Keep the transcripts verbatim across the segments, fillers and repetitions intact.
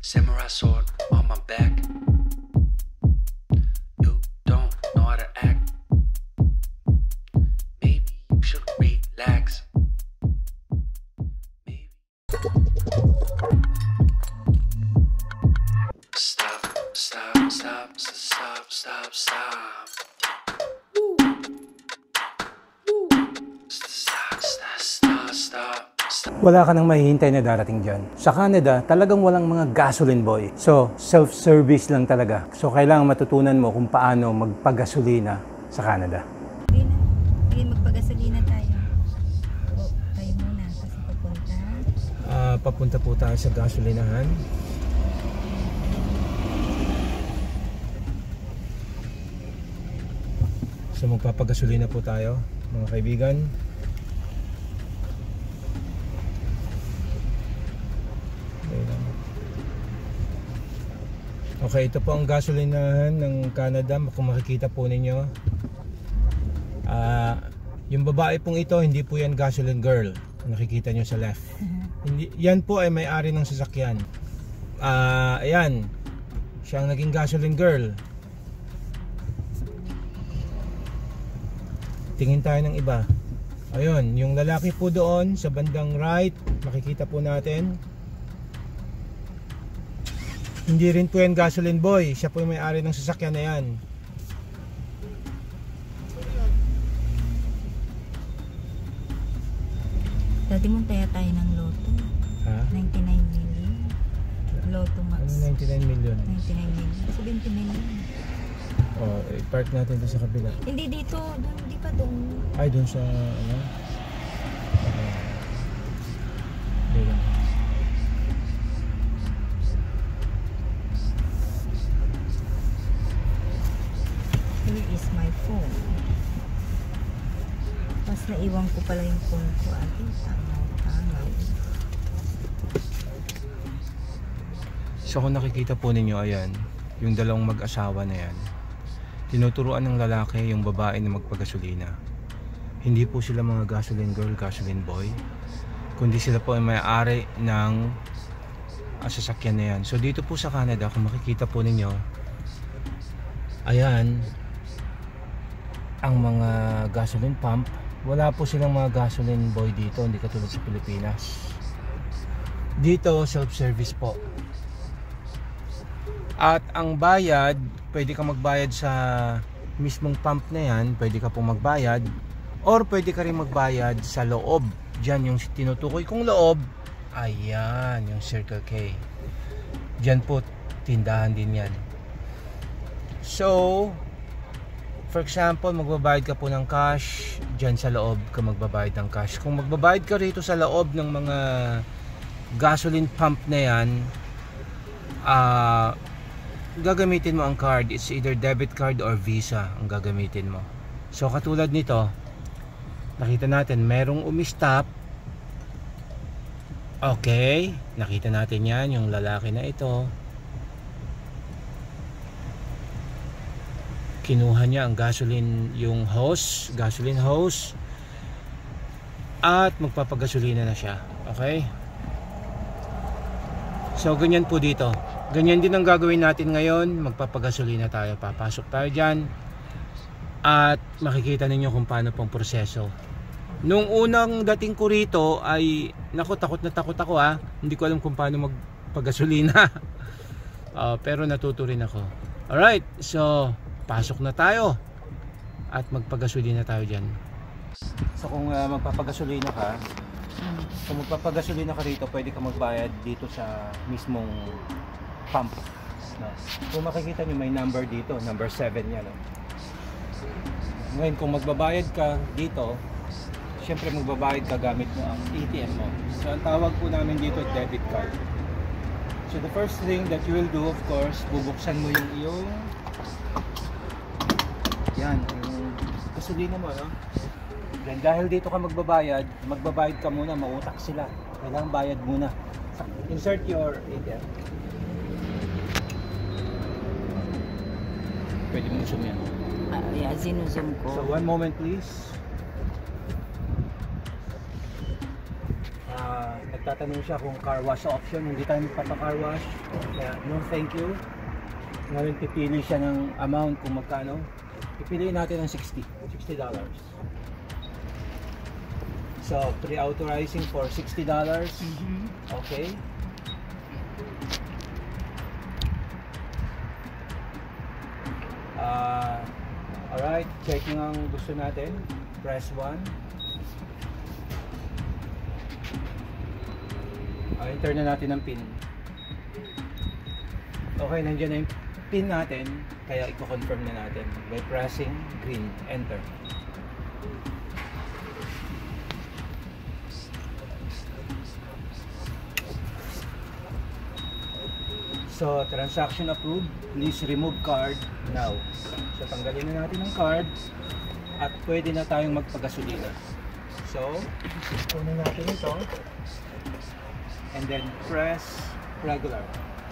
Samurai sword on my back. You don't know how to act. Maybe you should relax. Maybe. Stop, stop, stop, stop, stop, stop. Woo. Woo. Stop, stop, stop, stop. Wala ka nang mahihintay na darating dyan. Sa Canada, talagang walang mga gasoline boy. So, self-service lang talaga. So, kailangan matutunan mo kung paano magpagasolina sa Canada. Sige na. Sige, magpagasolina tayo. O, tayo muna kasi papunta. Uh, papunta po tayo sa gasolinahan. So, magpapagasolina po tayo, mga kaibigan. Okay, ito po ang gasolinahan ng Canada. Kung makikita po ninyo, uh, yung babae pong ito, hindi po yan gasoline girl. Nakikita nyo sa left. Hindi, yan po ay may-ari ng sasakyan. Uh, ayan, siyang naging gasoline girl. Tingin tayo ng iba. Ayun, yung lalaki po doon sa bandang right, makikita po natin. Hindi rin po yan gasoline boy. Siya po yung may-ari ng sasakyan na yan. Dati mong taya tayo ng Lotto. Ha? ninety-nine million. Lotto Max. Ano ninety-nine million? ninety-nine million. seventy million. Oh, i-park natin doon sa kabila. Hindi dito. Doon, hindi pa doon. Ay, doon sa ano? Okay. Hindi lang. Here is my phone. Tapos naiwan ko pala yung phone ko. Ate, tama-tama. So kung nakikita po ninyo, ayan, yung dalawang mag-asawa na yan, tinuturuan ng lalaki yung babae na magpagasolina. Hindi po sila mga gasoline girl, gasoline boy, kundi sila po ay may-ari ng uh, sasakyan na yan. So dito po sa Canada, kung makikita po ninyo, ayan, ang mga gasoline pump, wala po silang mga gasoline boy dito, hindi katulad sa Pilipinas. Dito, self-service po. At ang bayad, pwede ka magbayad sa mismong pump na yan, pwede ka pong magbayad, or pwede ka rin magbayad sa loob. Diyan yung tinutukoy kong loob, ayan, yung Circle K. Diyan po, tindahan din yan. So, for example, magbabayad ka po ng cash, dyan sa loob ka magbabayad ng cash. Kung magbabayad ka rito sa loob ng mga gasoline pump na yan, ah, uh, gagamitin mo ang card. It's either debit card or Visa ang gagamitin mo. So katulad nito, nakita natin merong umistop. Okay, nakita natin yan, yung lalaki na ito. Kinuha niya ang gasoline, yung hose, gasoline hose, at magpapagasolina na siya. Okay, so ganyan po dito. Ganyan din ang gagawin natin ngayon. Magpapagasolina tayo, papasok tayo dyan, at makikita ninyo kung paano pong proseso. Nung unang dating ko rito ay naku, takot na takot ako, ha. Hindi ko alam kung paano magpagasolina. uh, pero natuto rin ako. Alright, so pasok na tayo at magpagasolina tayo dyan. So kung uh, magpapagasolina ka, kung magpapagasolina ka rito, pwede ka magbayad dito sa mismong pump. No? Kung makikita nyo, may number dito, number seven yan. No? Ngayon, kung magbabayad ka dito, syempre magbabayad ka gamit mo ang A T M mo. So ang tawag po namin dito, debit card. So the first thing that you will do, of course, bubuksan mo yung iyong yan, yung gasolina mo, no? Then dahil dito ka magbabayad, magbabayad ka muna, mautak sila. Kailangan bayad muna. Insert your A T M. Pwede mong zoom yan. Uh, yeah, zoom ko. So one moment please. Uh, Nagtatanong siya kung car wash option. Hindi tayo magpapa-car wash. Kaya no thank you. Ngayon pipili siya ng amount kung magkano. Pipiliin natin ng sixty dollars. So, pre-authorizing for sixty dollars. Mhm. Okay. Uh, alright, checking ang gusto natin. Press one. Uh, enter na natin ang pin. Okay, nandiyan na yung pin natin. Kaya i-confirm na natin by pressing green. Enter. So, transaction approved. Please remove card now. So, tanggalin na natin ang card at pwede na tayong magpagasolina. So, kunin natin ito and then press regular.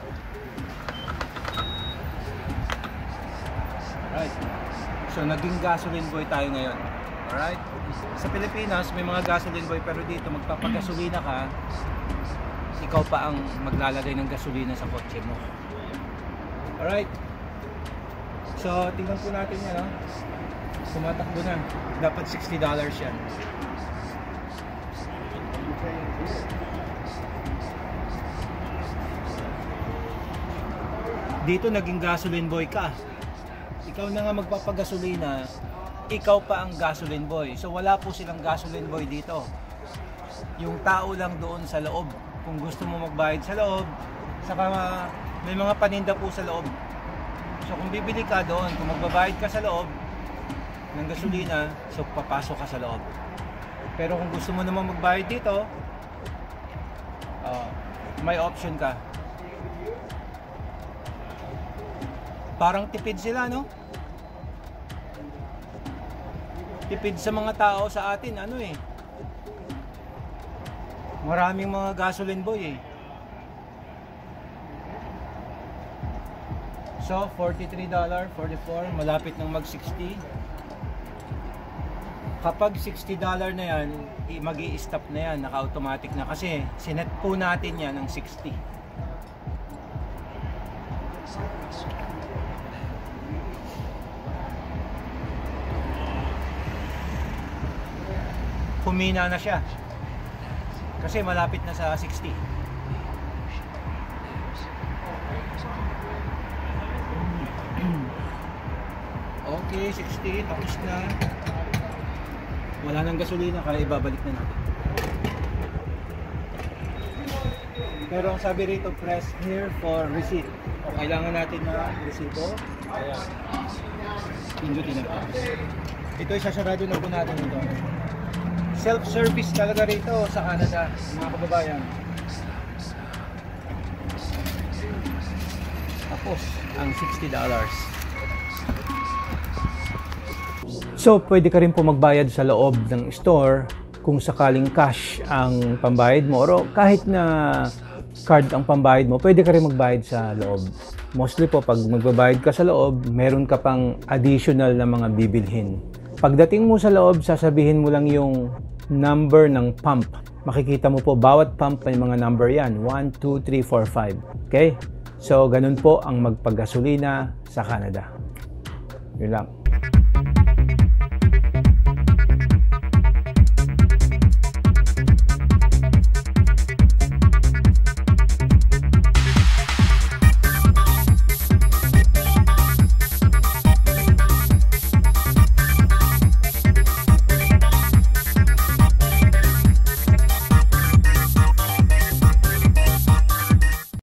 Alright. So, naging gasoline boy tayo ngayon. Alright. Sa Pilipinas, may mga gasoline boy pero dito magpapagasolina ka, ikaw pa ang maglalagay ng gasolina sa kotse mo. Alright. So, tingnan po natin yan. Oh. Sumatakbo na. Dapat sixty dollars yan. Dito naging gasoline boy ka. Ikaw na nga magpapagasolina, ikaw pa ang gasoline boy. So, wala po silang gasoline boy dito. Yung tao lang doon sa loob. Kung gusto mo magbayad sa loob, saka may mga paninda po sa loob. So kung bibili ka doon, kung magbabayad ka sa loob ng gasolina, so papasok ka sa loob. Pero kung gusto mo naman magbayad dito, uh, may option ka. Parang tipid sila, no? Tipid sa mga tao sa atin, ano eh. Maraming mga gasoline boy eh. So, forty-three dollars, forty-four, malapit nang mag sixty. Kapag sixty dollars na yan, mag-i-stop na yan, naka-automatic na kasi sinet po natin yan ng sixty. Humina na siya. Kasi malapit na sa sixty. Okay, sixty. Tapos na. Wala nang gasolina kaya ibabalik na natin. Pero ang sabi rito, press here for receipt. O kailangan natin na resito. Kaya pindutin natin. Ito ay sasarado na po natin ito. Self-service talaga rito sa Canada, mga kababayan. Tapos, ang sixty dollars. So, pwede ka rin po magbayad sa loob ng store kung sakaling cash ang pambayad mo. O kahit na card ang pambayad mo, pwede ka rin magbayad sa loob. Mostly po, pag magbabayad ka sa loob, meron ka pang additional na mga bibilhin. Pagdating mo sa loob, sasabihin mo lang yung number ng pump. Makikita mo po, bawat pump may mga number yan. one, two, three, four, five. Okay? So, ganun po ang magpagasolina sa Canada. Yun lang.